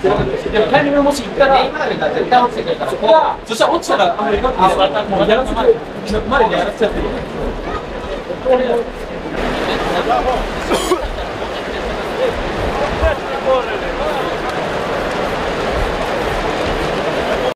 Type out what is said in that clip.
でもタイミングがもしいったら、そこが、そしたら落ちたら、もうやらせて、前でやらせちゃってる。